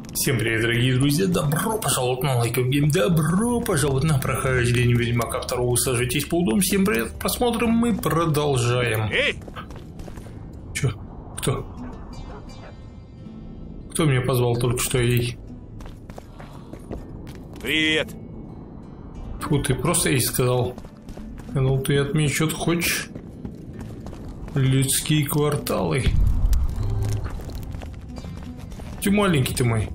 Всем привет, дорогие друзья, добро пожаловать на Like of Game, добро пожаловать на прохождение Ведьмака 2, сажитесь поудобнее, всем привет, просмотрим, мы продолжаем. Эй! Чё? Кто? Кто меня позвал только что ей? Привет! Фу, ты просто ей сказал. Ну ты от меня что-то хочешь? Людские кварталы. Ты маленький ты мой.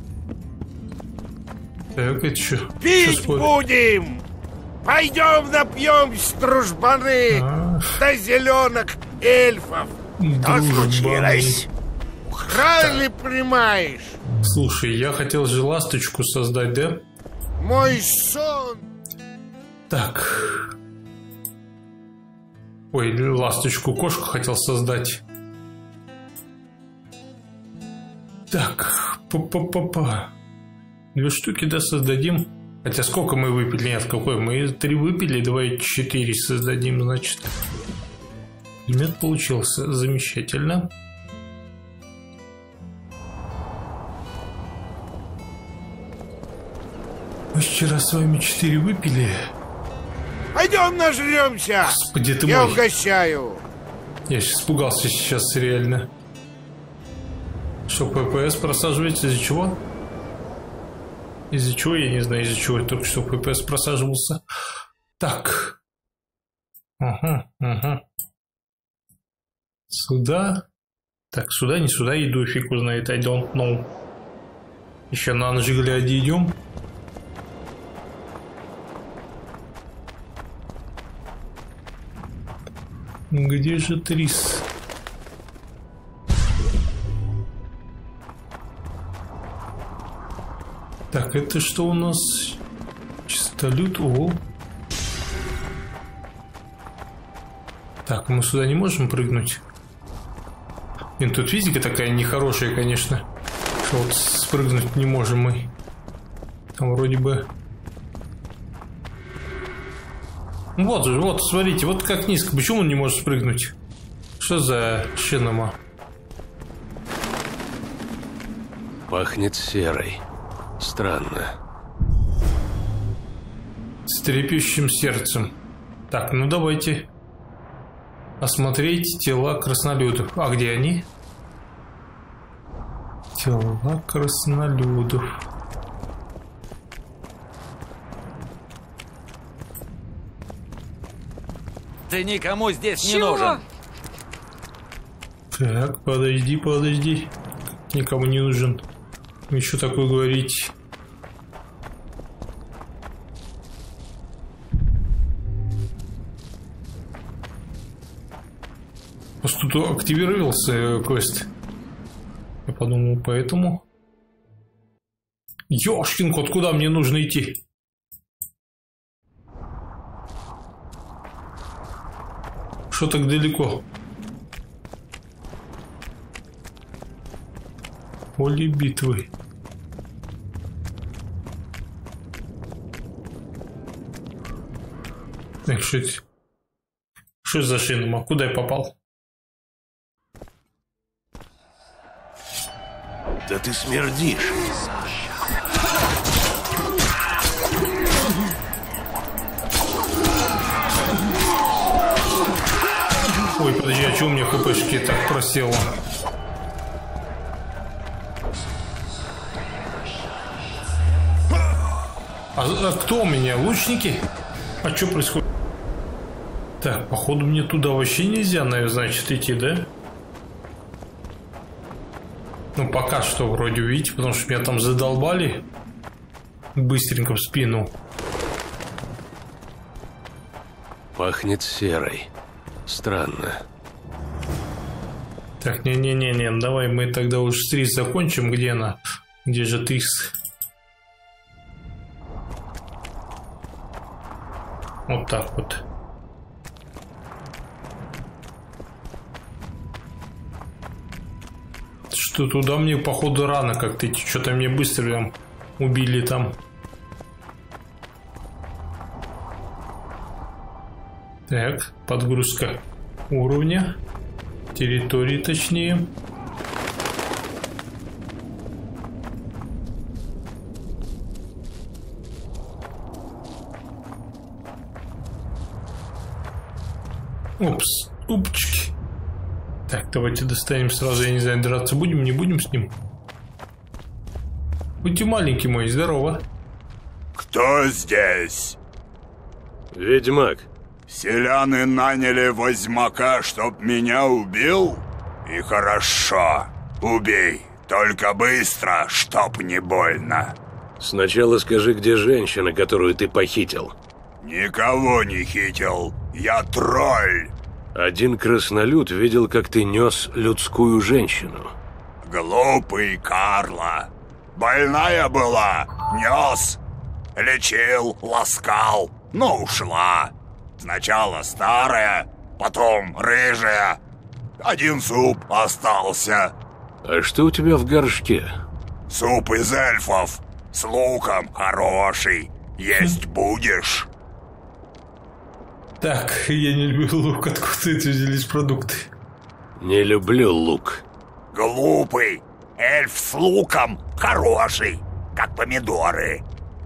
Так, это что? Пить будем! Пойдем напьемся, дружбаны! До зеленок эльфов! Что случилось? Ухрали, понимаешь? Слушай, я хотел же ласточку создать, да? Мой сон! Так. Ой, ласточку, кошку хотел создать. Так, па-па-па-па. 2 штуки, да, создадим. Хотя сколько мы выпили? Нет, какой? Мы 3 выпили, давай 4 создадим, значит. Элемент получился. Замечательно. Мы вчера с вами 4 выпили. Пойдем нажремся! Господи ты я мой. угощаю! Я сейчас испугался сейчас, реально. Что, ППС просаживается? Из-за чего? Из-за чего? Я не знаю, из-за чего. Только что ППС просаживался. Так. Ага. Сюда. Так, сюда, не сюда иду, фиг узнает. I don't know. Еще на ночь глядя идем. Где же Трис? Так, это что у нас? Чистолюд. О. Так, мы сюда не можем прыгнуть. Блин, тут физика такая нехорошая, конечно. Что вот спрыгнуть не можем мы. Там вроде бы... Вот же, вот, смотрите, вот как низко. Почему он не может спрыгнуть? Что за шинома? Пахнет серой. Странно. С трепещущим сердцем. Так, ну давайте осмотреть тела краснолюдов. А где они? Тела краснолюдов. Ты никому здесь не нужен. Так, подожди. Никому не нужен. Еще такое говорить. Просто тут активировался квест. Я подумал, поэтому... Ёшкин кот, куда мне нужно идти? Что так далеко? Поле битвы. Так, что это? Что за шинома? Куда я попал? Да ты смердишь. Ой, подожди, а что у меня хпшки так просело? А кто у меня? Лучники? А что происходит? Так, походу мне туда вообще нельзя, наверное, значит, идти, да? Ну, пока что вроде, видите, потому что меня там задолбали. Быстренько в спину. Пахнет серой. Странно. Так, не, давай мы тогда уж с Трис закончим. Где она? Где же Трис? Вот так вот. Что туда мне, походу, рано как-то идти. Что-то мне быстро прям убили там. Так, подгрузка уровня. Территории, точнее. Упс, упчики. Так, давайте достанем сразу, я не знаю, драться будем, не будем с ним. Будьте маленький мой, здорово. Кто здесь? Ведьмак. Селяне наняли возьмака, чтоб меня убил? И хорошо, убей, только быстро, чтоб не больно. Сначала скажи, где женщина, которую ты похитил. Никого не хитил, я тролль. Один краснолюд видел, как ты нес людскую женщину. Глупый Карло. Больная была, нес, лечил, ласкал, но ушла. Сначала старая, потом рыжая. Один суп остался. А что у тебя в горшке? Суп из эльфов, с луком, хороший. Есть будешь? Так, я не люблю лук, откуда это взялись продукты? Не люблю лук. Глупый, эльф с луком хороший, как помидоры.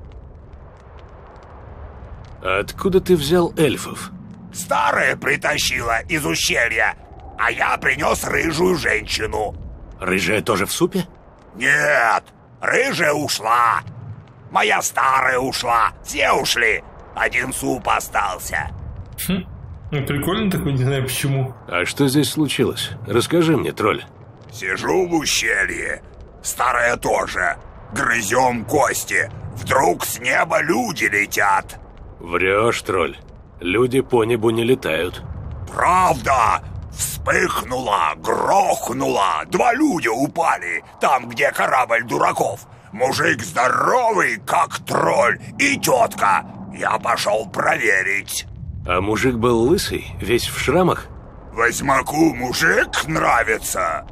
Откуда ты взял эльфов? Старая притащила из ущелья, а я принес рыжую женщину. Рыжая тоже в супе? Нет, рыжая ушла. Моя старая ушла, все ушли. Один суп остался. Ну, прикольно такой, не знаю почему. А что здесь случилось? Расскажи мне, тролль. Сижу в ущелье, старая тоже. Грызем кости. Вдруг с неба люди летят. Врешь, тролль. Люди по небу не летают. Правда! Вспыхнула, грохнула. 2 людя упали, там, где корабль дураков. Мужик здоровый, как тролль, и тетка. Я пошел проверить. А мужик был лысый, весь в шрамах? Возьмаку мужик нравится.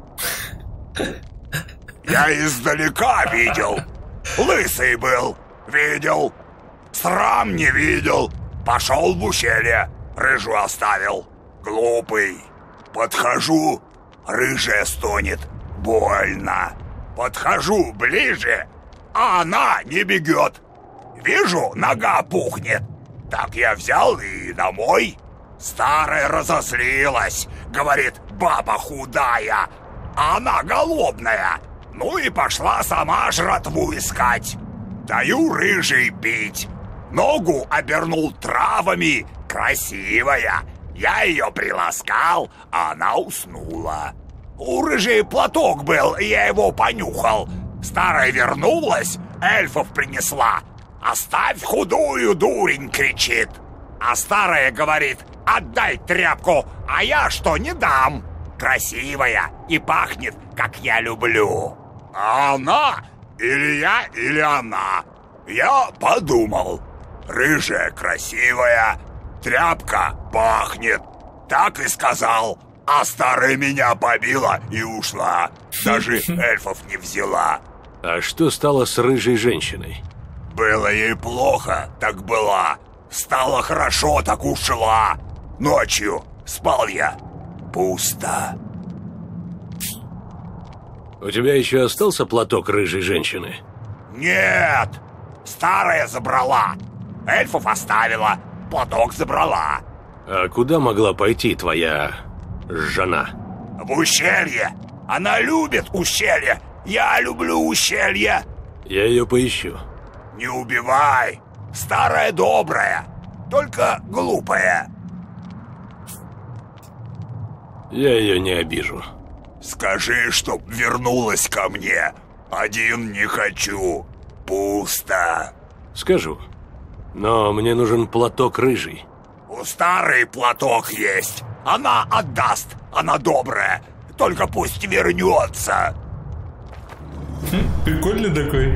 Я издалека видел. Лысый был, видел. Срам не видел. Пошел в ущелье, рыжую оставил. Глупый. Подхожу, рыжая стонет. Больно. Подхожу ближе, а она не бегет. Вижу, нога пухнет. Так я взял и домой. Старая разозлилась. Говорит, баба худая, а она голодная. Ну и пошла сама жратву искать. Даю рыжий пить. Ногу обернул травами. Красивая. Я ее приласкал, а она уснула. У рыжей платок был, я его понюхал. Старая вернулась, эльфов принесла. «Оставь худую, дурень!» — кричит. А старая говорит: «Отдай тряпку, а я что, не дам?» Красивая и пахнет, как я люблю. А она или я, или она. Я подумал. Рыжая красивая, тряпка пахнет. Так и сказал. А старая меня побила и ушла. Даже эльфов не взяла. А что стало с рыжей женщиной? Было ей плохо, так была. Стало хорошо, так ушла. Ночью спал я. Пусто. У тебя еще остался платок рыжей женщины? Нет. Старая забрала. Эльфов оставила. Платок забрала. А куда могла пойти твоя жена? В ущелье. Она любит ущелье. Я люблю ущелье. Я ее поищу. Не убивай. Старая добрая. Только глупая. Я ее не обижу. Скажи, чтоб вернулась ко мне. Один не хочу. Пусто. Скажу. Но мне нужен платок рыжий. У старой платок есть. Она отдаст. Она добрая. Только пусть вернется. Прикольный такой.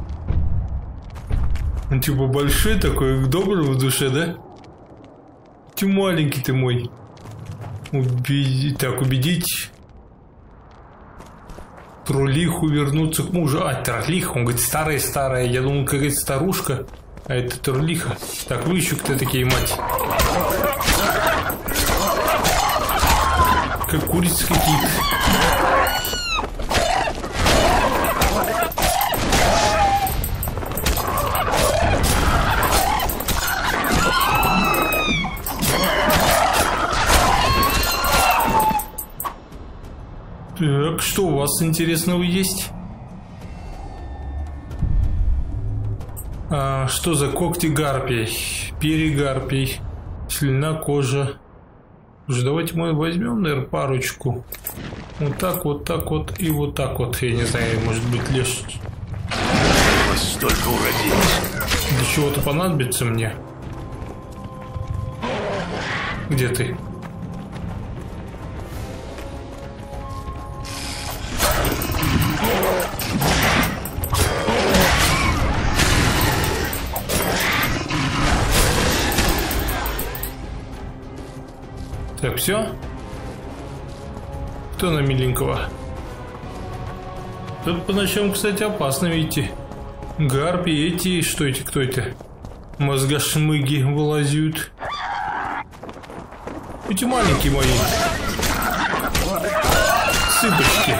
Он типа большой такой, добрый в душе, да? Ты маленький ты мой. Так, убедить троллиху вернуться к мужу. А, троллиха, он говорит, старая. Я думал, какая-то старушка. А это троллиха. Так, вы еще кто такие, мать? Как курицы какие-то. Так, что у вас интересного есть? Что за когти гарпий? Перегарпий. Слюна, кожа. Уже давайте мы возьмем, наверное, парочку. Вот так вот и вот так вот. Я не знаю, может быть, лишь... Столько уродилось. Для чего-то понадобится мне. Где ты? Так, все? Кто на миленького? Тут по ночам, кстати, опасно, видите. Гарпи эти, что эти, кто это? Мозгошмыги вылазят. Эти маленькие мои. Сыпочки.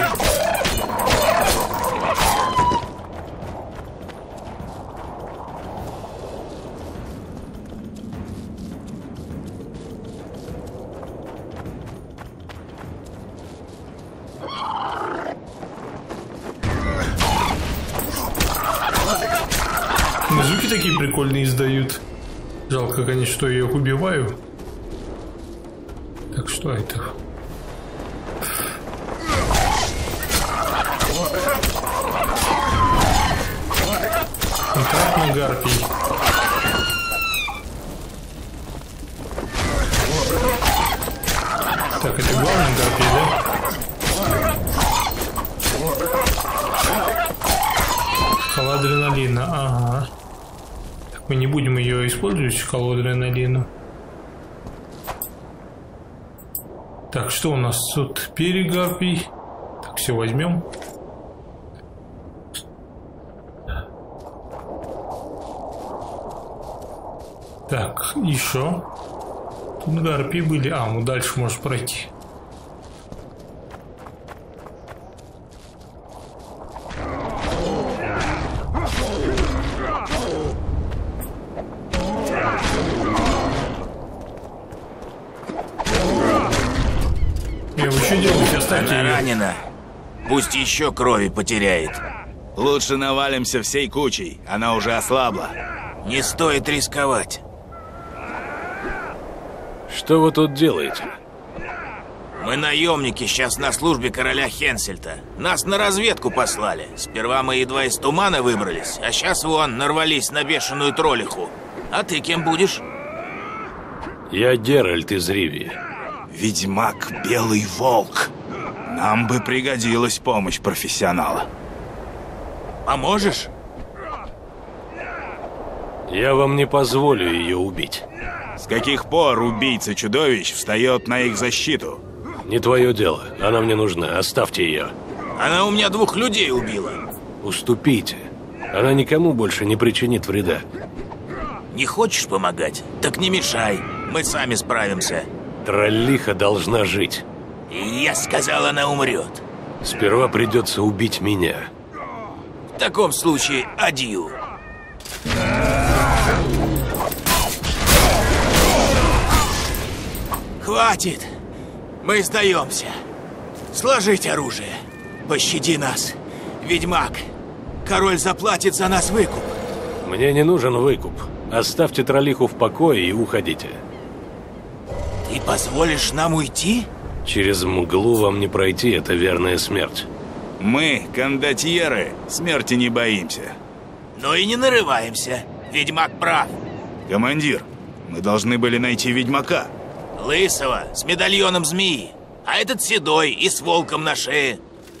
Звуки такие прикольные издают. Жалко, конечно, что я их убиваю. Так, что это? Контрактный гарпий. Так, это главный гарпий, да? Шкала адреналина, ага. Так, мы не будем ее использовать, шкалу адреналина. Так, что у нас тут? Перегарпий. Так, все возьмем. Так, еще. Тут гарпии были. Ну дальше можешь пройти. Она ранена. Пусть еще крови потеряет. Лучше навалимся всей кучей. Она уже ослабла. Не стоит рисковать. Что вы тут делаете? Мы наемники, сейчас на службе короля Хенсельта. Нас на разведку послали. Сперва мы едва из тумана выбрались, а сейчас вон нарвались на бешеную троллиху. А ты кем будешь? Я Геральт из Ривии. Ведьмак Белый Волк. Нам бы пригодилась помощь профессионала. Поможешь? Я вам не позволю ее убить. С каких пор убийца-чудовищ встает на их защиту? Не твое дело. Она мне нужна. Оставьте ее. Она у меня 2 людей убила. Уступите. Она никому больше не причинит вреда. Не хочешь помогать? Так не мешай. Мы сами справимся. Троллиха должна жить. Я сказал, она умрет. Сперва придется убить меня. В таком случае, адью. Хватит. Мы сдаемся. Сложить оружие. Пощади нас, ведьмак. Король заплатит за нас выкуп. Мне не нужен выкуп. Оставьте троллиху в покое и уходите. Ты позволишь нам уйти? Через мглу вам не пройти, это верная смерть. Мы, кондотьеры, смерти не боимся. Но и не нарываемся. Ведьмак прав. Командир, мы должны были найти ведьмака. Лысого, с медальоном змеи. А этот седой и с волком на шее.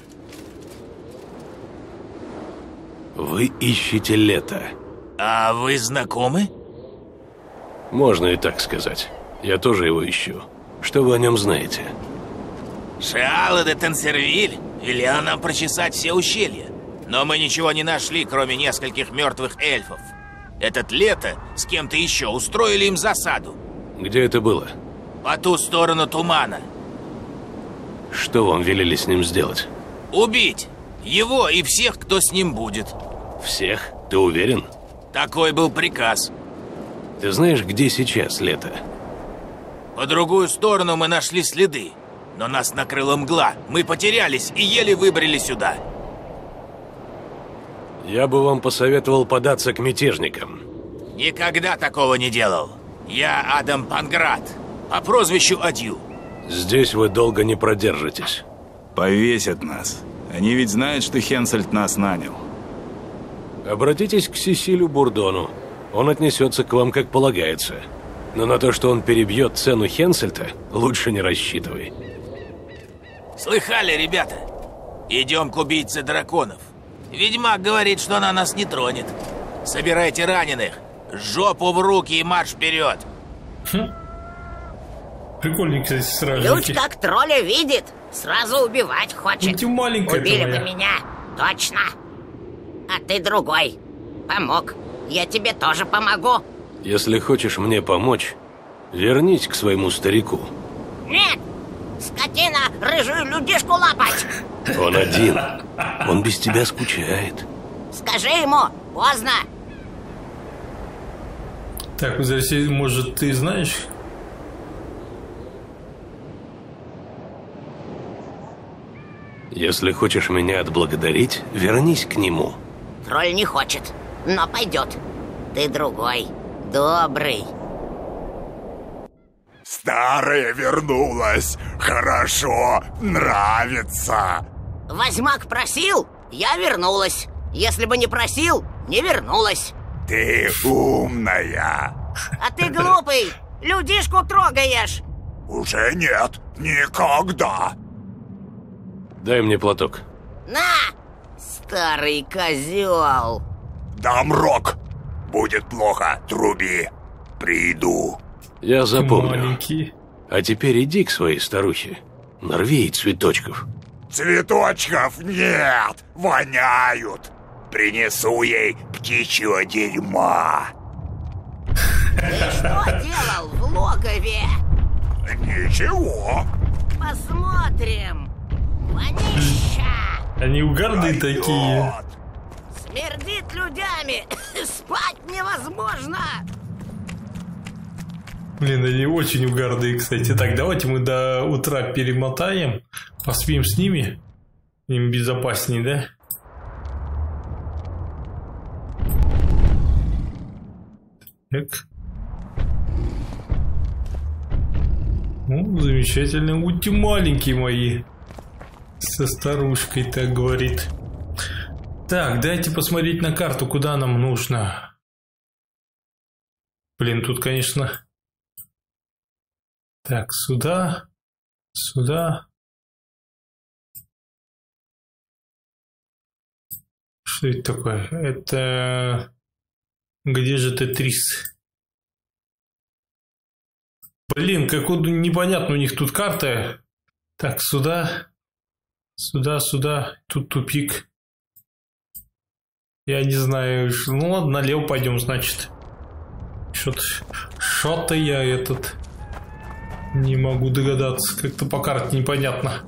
Вы ищете Лето. А вы знакомы? Можно и так сказать. Я тоже его ищу. Что вы о нем знаете? Шиала де Тансервиль велела нам прочесать все ущелья. Но мы ничего не нашли, кроме нескольких мертвых эльфов. Этот Лето с кем-то еще устроили им засаду. Где это было? По ту сторону тумана. Что вам велели с ним сделать? Убить его и всех, кто с ним будет. Всех? Ты уверен? Такой был приказ. Ты знаешь, где сейчас Лето? По другую сторону мы нашли следы. но нас накрыла мгла. Мы потерялись и еле выбрали сюда. Я бы вам посоветовал податься к мятежникам. Никогда такого не делал. Я Адам Панград, по прозвищу Адью. Здесь вы долго не продержитесь. Повесят нас. Они ведь знают, что Хенсельд нас нанял. Обратитесь к Сесилю Бурдону. Он отнесется к вам как полагается. Но на то, что он перебьет цену Хенсельта, лучше не рассчитывай. Слыхали, ребята? Идем к убийце драконов. Ведьмак говорит, что она нас не тронет. Собирайте раненых. Жопу в руки и марш вперед. Прикольный, кстати, сразу. Ключ как тролля видит, сразу убивать хочет. Ты маленькая. Убили бы меня, точно. А ты другой. Помог. Я тебе тоже помогу. Если хочешь мне помочь, вернись к своему старику. Нет! Скотина, рыжую людишку лапать! Он один. Он без тебя скучает. Скажи ему, поздно. Так, может, ты знаешь? Если хочешь меня отблагодарить, вернись к нему. Тролль не хочет, но пойдет. Ты другой, добрый. Старая вернулась. Хорошо, нравится. Возьмак просил, я вернулась. Если бы не просил, не вернулась. Ты умная. А ты глупый, людишку трогаешь. Уже нет, никогда. Дай мне платок. На, старый козел. Дам рог. Будет плохо, труби. Приду. Я запомню. Маленький. А теперь иди к своей старухе. Нарви ей цветочков. Цветочков нет, воняют. Принесу ей птичьего дерьма. Ты что делал в логове? Ничего. Посмотрим. Вонища. Они угарные такие. Смердит людьми. Спать невозможно. Блин, они очень угарные, кстати. Так, давайте мы до утра перемотаем. Поспим с ними. Им безопасней, да? Так. Ну, замечательно. Будьте маленькие мои. Со старушкой так говорит. Так, дайте посмотреть на карту, куда нам нужно. Блин, тут, конечно... Так, сюда. Сюда. Что это такое? Это... Где же Тетрис? Блин, как непонятно у них тут карта. Так, сюда. Сюда, сюда. Тут тупик. Я не знаю. Ну ладно, налево пойдем, значит. Что-то я этот... Не могу догадаться. Как-то по карте непонятно.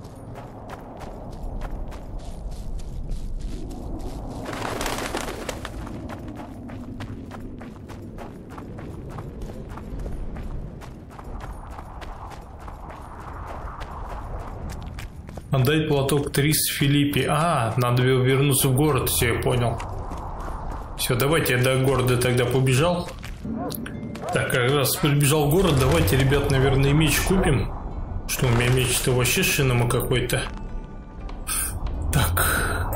Отдать платок Трис Филиппе. Надо вернуться в город. Все, я понял. Все, давайте я до города тогда побежал. Так, как раз прибежал в город, давайте, ребят, наверное, меч купим. Что у меня меч-то вообще шинома какой-то. Так.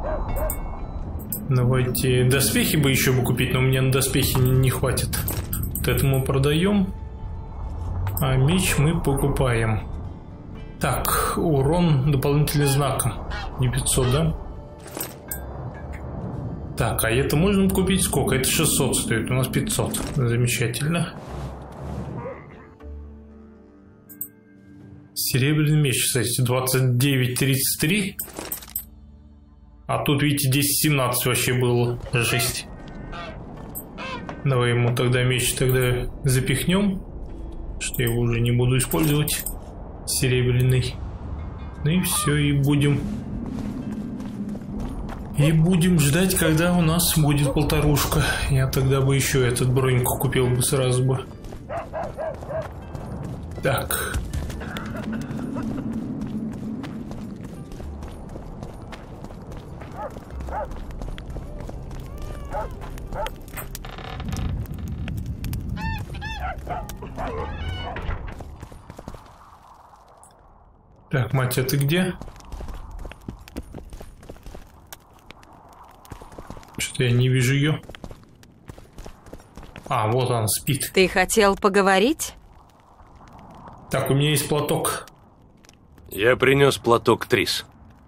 Давайте доспехи бы еще купить, но мне на доспехи не хватит. Вот это мы продаем. А меч мы покупаем. Так, урон дополнительным знаком. Не 500, да? Так, а это можно купить сколько? Это 600 стоит, у нас 500. Замечательно. Серебряный меч, кстати, 29.33. А тут, видите, 10.17 вообще было. Жесть. Давай ему тогда меч тогда запихнем. Что я его уже не буду использовать. Серебряный. Ну и все, и будем... И будем ждать, когда у нас будет полторушка. Я тогда бы еще этот броньку купил бы сразу бы. Так. Так, мать, а ты где? Что-то я не вижу ее. А, вот она спит. Ты хотел поговорить? Так, у меня есть платок. Я принес платок Трис.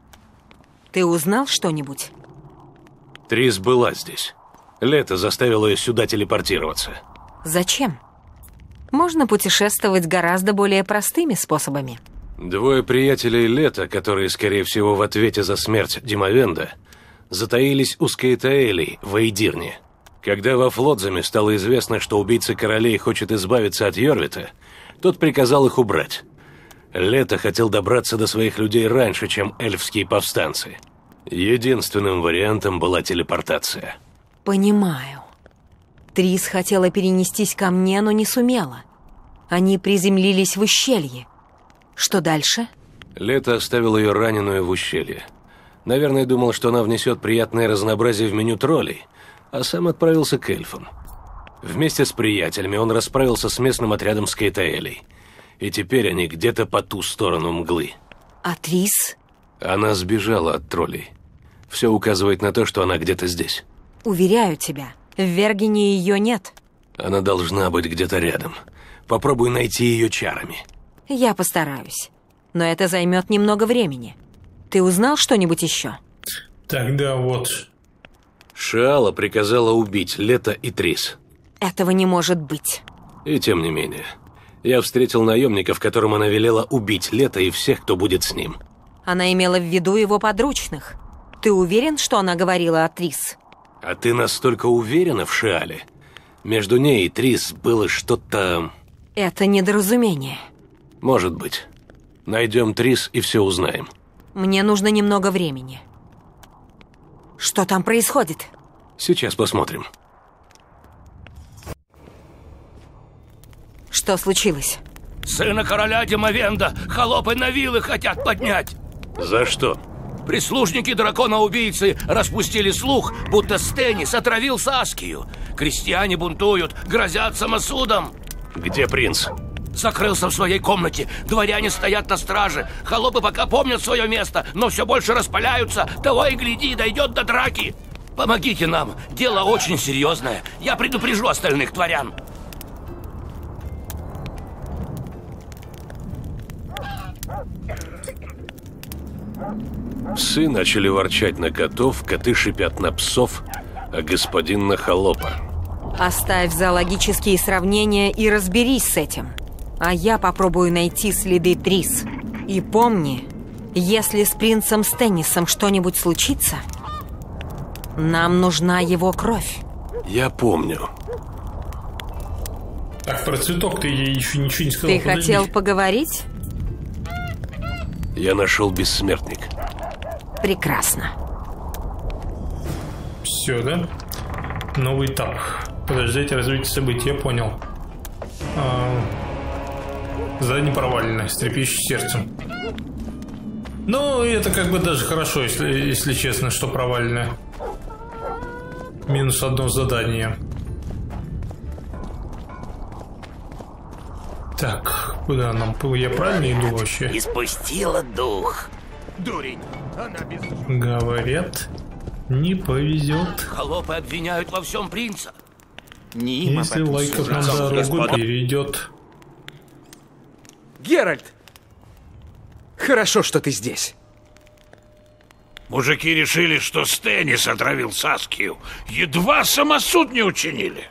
Ты узнал что-нибудь? Трис была здесь. Лето заставило ее сюда телепортироваться. Зачем? Можно путешествовать гораздо более простыми способами. Двое приятелей Лета, которые, скорее всего, в ответе за смерть Димовенда, затаились у Скейтаэлей в Эйдирне. Когда во Флотзаме стало известно, что убийца королей хочет избавиться от Йорвита, тот приказал их убрать. Лето хотел добраться до своих людей раньше, чем эльфские повстанцы. Единственным вариантом была телепортация. Понимаю. Трис хотела перенестись ко мне, но не сумела. Они приземлились в ущелье. Что дальше? Лето оставил ее раненую в ущелье. Наверное, думал, что она внесет приятное разнообразие в меню троллей, а сам отправился к эльфам. Вместе с приятелями он расправился с местным отрядом Скейтаэлей. И теперь они где-то по ту сторону мглы. А Трис? Она сбежала от троллей. Все указывает на то, что она где-то здесь. Уверяю тебя, в Вергене ее нет. Она должна быть где-то рядом. Попробуй найти ее чарами. Я постараюсь. Но это займет немного времени. Ты узнал что-нибудь еще? Тогда вот. Шиала приказала убить Лето и Трис. Этого не может быть. И тем не менее. Я встретил наемников, которым она велела убить Лето и всех, кто будет с ним. Она имела в виду его подручных. Ты уверен, что она говорила о Трис? А ты настолько уверена в Шиале? Между ней и Трис было что-то... Это недоразумение. Может быть. Найдем Трис и все узнаем. Мне нужно немного времени. Что там происходит? Сейчас посмотрим. Что случилось? Сына короля Димовенда холопы на вилы хотят поднять. За что? Прислужники дракона-убийцы распустили слух, будто Стеннис отравил Саскию. Крестьяне бунтуют, грозят самосудом. Где принц? Закрылся в своей комнате. Дворяне стоят на страже. Холопы пока помнят свое место, но все больше распаляются. Того и гляди, дойдет до драки. Помогите нам. Дело очень серьезное. Я предупрежу остальных дворян. Псы начали ворчать на котов, коты шипят на псов, а господин на холопа. Оставь зоологические сравнения и разберись с этим. А я попробую найти следы Трис. И помни, если с принцем Стеннисом что-нибудь случится, нам нужна его кровь. Я помню. Так, про цветок ты ей еще ничего не сказал. Ты хотел поговорить? Я нашел бессмертник. Прекрасно. Все, да? Новый этап. Подождите развитие событий, я понял. Задание проваленное, с трепещущим сердцем. Ну, это как бы даже хорошо, если честно, что проваленное. Минус одно задание. Так, куда нам? Я правильно иду вообще? Испустила дух. Дурень. Она без... Говорят, не повезет. Холопы обвиняют во всем принца. Если лайков нам дорогу перейдет. Геральт! Хорошо, что ты здесь. Мужики решили, что Стеннис отравил Саскию. Едва самосуд не учинили.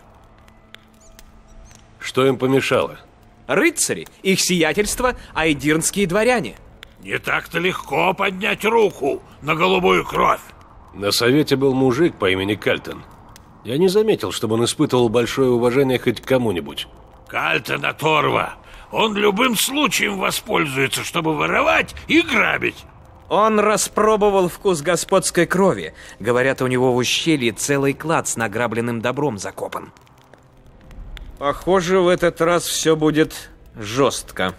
Что им помешало? Рыцари, их сиятельство, айдирнские дворяне. Не так-то легко поднять руку на голубую кровь. На совете был мужик по имени Кальтон. Я не заметил, чтобы он испытывал большое уважение хоть к кому-нибудь. Кальтон оторва. Он любым случаем воспользуется, чтобы воровать и грабить. Он распробовал вкус господской крови. Говорят, у него в ущелье целый клад с награбленным добром закопан. Похоже, в этот раз все будет жестко.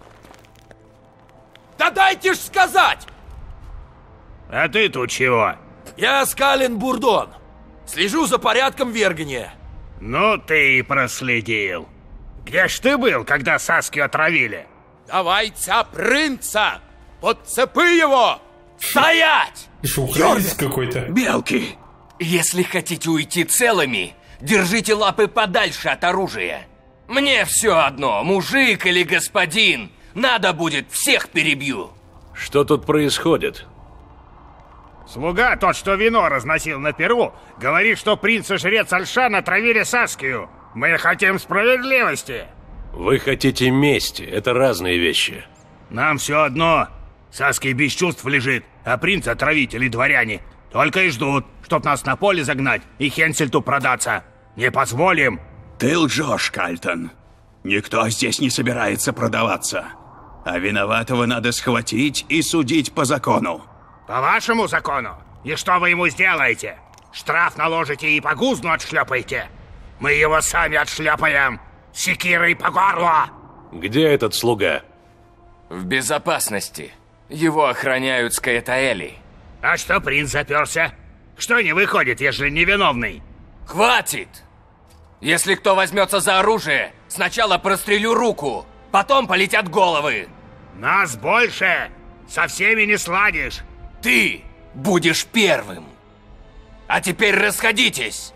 Да дайте ж сказать! А ты тут чего? Я Скален Бурдон. Слежу за порядком в Вергене. Ну ты и проследил. Где ж ты был, когда Саскию отравили? Давай принца! Подцепи его! Стоять! Еще украинец какой-то. Белки! Если хотите уйти целыми, держите лапы подальше от оружия. Мне все одно, мужик или господин. Надо будет, всех перебью. Что тут происходит? Слуга, тот, что вино разносил на Перу, говорит, что принц и жрец Альшан отравили Саскию. Мы хотим справедливости. Вы хотите мести, это разные вещи. Нам все одно. Саския без чувств лежит, а принц, отравители, дворяне, только и ждут, чтоб нас на поле загнать и Хенсельту продаться. Не позволим. Ты лжешь, Кальтон. Никто здесь не собирается продаваться. А виноватого надо схватить и судить по закону. По вашему закону? И что вы ему сделаете? Штраф наложите и по гузну отшлепаете? Мы его сами отшляпаем. Секирой по горло. Где этот слуга? В безопасности. Его охраняют Скаэтаэли. А что принц заперся? Что не выходит, ежели невиновный? Хватит! Если кто возьмется за оружие, сначала прострелю руку, потом полетят головы. Нас больше! Со всеми не сладишь. Ты будешь первым. А теперь расходитесь.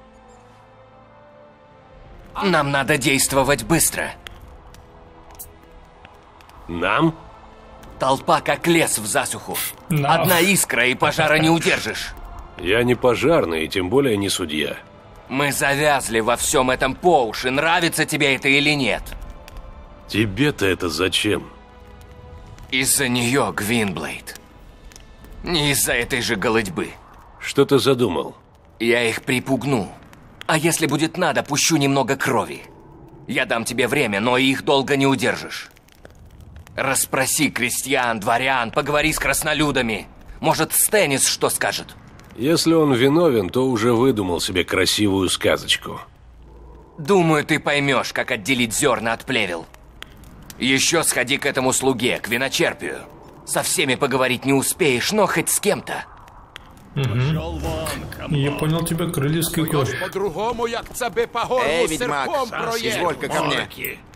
Нам надо действовать быстро. Нам? Толпа как лес в засуху. No. Одна искра, и пожара не удержишь. Я не пожарный, и тем более не судья. Мы завязли во всем этом по уши, нравится тебе это или нет. Тебе-то это зачем? Из-за нее, Гвинблейд. Не из-за этой же голытьбы. Что ты задумал? Я их припугну. А если будет надо, пущу немного крови. Я дам тебе время, но их долго не удержишь. Расспроси крестьян, дворян, поговори с краснолюдами. Может, Стеннис что скажет? Если он виновен, то уже выдумал себе красивую сказочку. Думаю, ты поймешь, как отделить зерна от плевел. Еще сходи к этому слуге, к виночерпию. Со всеми поговорить не успеешь, но хоть с кем-то. Я понял тебя, королевская кровь. По-другому, як тебе по горлу серпом проедет. изволь-ка ко мне.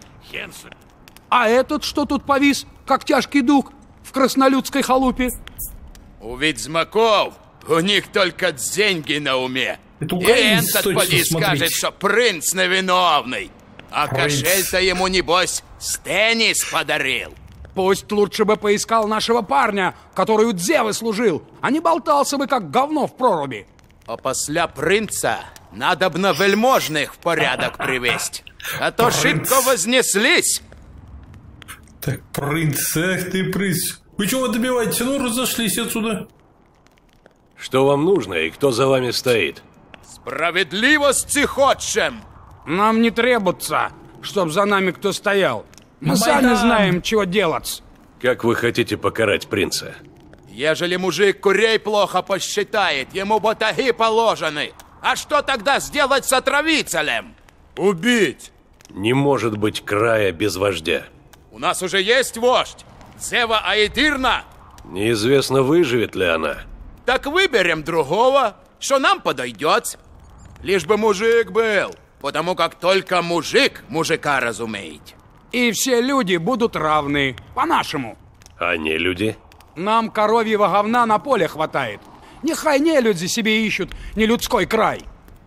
А этот что тут повис, как тяжкий дух в краснолюдской халупе? У ведьмаков у них только деньги на уме. Это И украинец, этот точно, поди смотрите. скажет, что принц невиновный. А Принц. кошель-то ему, небось, Стеннис подарил. Пусть лучше бы поискал нашего парня, который у Дзевы служил, а не болтался бы, как говно в проруби. А после принца надо б на вельможных в порядок привесть. А то шибко вознеслись. Так, принц, эх ты, принц. Вы чего добиваетесь? Ну, разошлись отсюда. Что вам нужно и кто за вами стоит? Справедливости хочем. Нам не требуется, чтоб за нами кто стоял. Мы сами Майдан! знаем, чего делать. Как вы хотите покарать принца? Ежели мужик курей плохо посчитает, ему батаги положены. А что тогда сделать с отравителем? Убить. Не может быть края без вождя. У нас уже есть вождь. Зева Аэдирна. Неизвестно, выживет ли она. Так выберем другого, что нам подойдет. Лишь бы мужик был, потому как только мужик мужика разумеет. И все люди будут равны, по-нашему. А не люди? Нам коровьего говна на поле хватает. Нехай не люди себе ищут не людской край.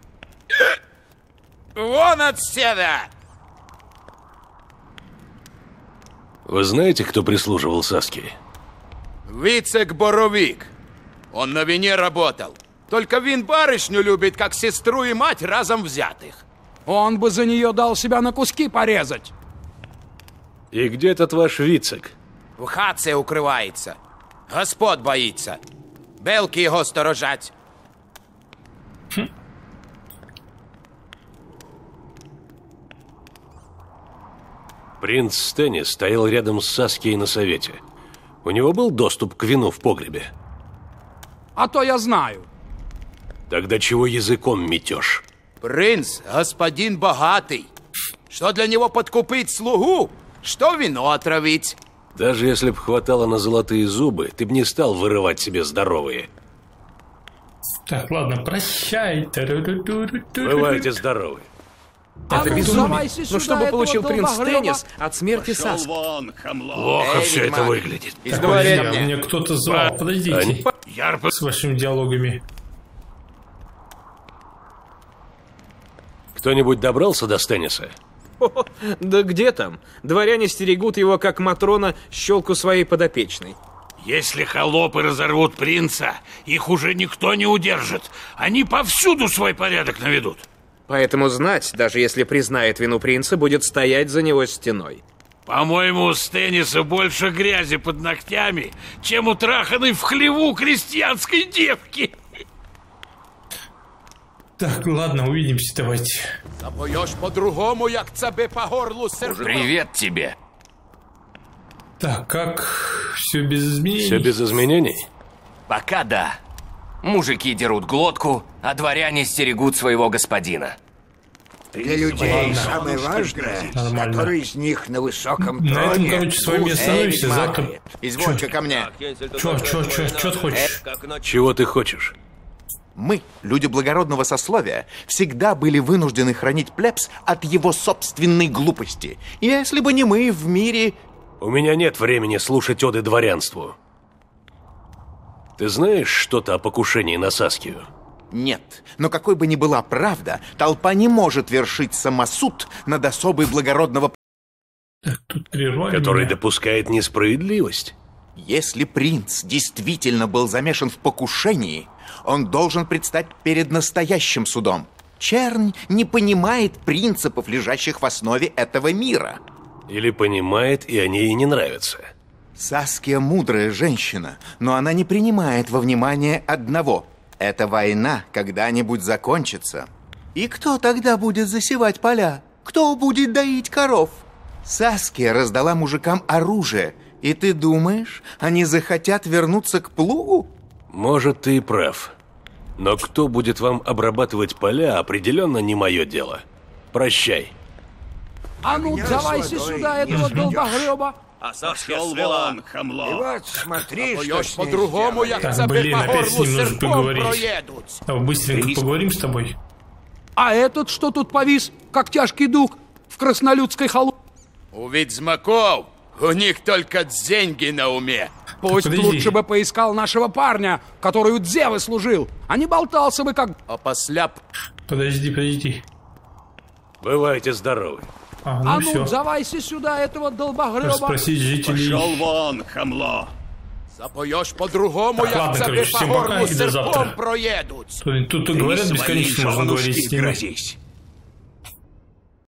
Вон отсюда! Вы знаете, кто прислуживал Саске? Вицек Боровик. Он на вине работал. Только вин барышню любит, как сестру и мать разом взятых. Он бы за нее дал себя на куски порезать. И где этот ваш Вицек? В хатце укрывается. Господ боится. Белки его сторожать. Принц Стеннис стоял рядом с Саскией на совете. У него был доступ к вину в погребе. А то я знаю. Тогда чего языком метешь? Принц – господин богатый. Что для него подкупить слугу? Что вино отравить? Даже если б хватало на золотые зубы, ты б не стал вырывать себе здоровые. Так, ладно, прощай. Бывайте здоровы. Это безумие. Ну что бы получил принц Стеннис от смерти Пошел Саски? вон, хамло. Плохо все это выглядит. Так, подожди, меня кто-то звал. Подождите. Ярко. С вашими диалогами. Кто-нибудь добрался до Стенниса? Да где там? Дворяне стерегут его, как Матрона, щелку своей подопечной. Если холопы разорвут принца, их уже никто не удержит. Они повсюду свой порядок наведут. Поэтому знать, даже если признает вину принца, будет стоять за него стеной. По-моему, у Стенниса больше грязи под ногтями, чем у траханной в хлеву крестьянской девки. Так, ладно, увидимся, давайте. Запоешь по-другому, як тебе по горлу серпом. Привет тебе. Так, как? Все без изменений? Все без изменений? Пока да. Мужики дерут глотку, а дворяне стерегут своего господина. Для людей самое важное, который из них на высоком троне. На этом, короче, с вами остановимся. Завтра... Извольте ко мне. Чё ты хочешь? Чего ты хочешь? Мы, люди благородного сословия, всегда были вынуждены хранить плебс от его собственной глупости. Если бы не мы в мире... У меня нет времени слушать оды дворянству. Ты знаешь что-то о покушении на Саскию? Нет, но какой бы ни была правда, толпа не может вершить самосуд над особой благородного... Который допускает несправедливость. Если принц действительно был замешан в покушении, он должен предстать перед настоящим судом. Чернь не понимает принципов, лежащих в основе этого мира. Или понимает, и они ей не нравятся. Саския мудрая женщина, но она не принимает во внимание одного. Эта война когда-нибудь закончится. И кто тогда будет засевать поля? Кто будет доить коров? Саския раздала мужикам оружие. И ты думаешь, они захотят вернуться к плугу? Может, ты и прав. Но кто будет вам обрабатывать поля, определенно не мое дело. Прощай. А ну, давайся сюда, этого долбогреба. Пошел вон, хамло. И вот смотри, Запоешь по-другому, як Так, тебе блин, по опять с горлу ним нужно серпом поговорить. проедут. Давай быстренько поговорим с тобой. А этот что тут повис, как тяжкий дух в краснолюдской халупе? У ведьмаков у них только деньги на уме. Пусть лучше бы поискал нашего парня, который у девы служил, а не болтался бы как... А посляп... Подожди. Бывайте здоровы. А ну, давайся сюда, этого долбогреба. Спросить жителей... Пошел вон, хамло. Запоешь по-другому, Так, як ладно, тебе короче, по всем пока горлу и до завтра. серпом проедут. Тут говорят, бесконечно можно говорить с ними. Грозись.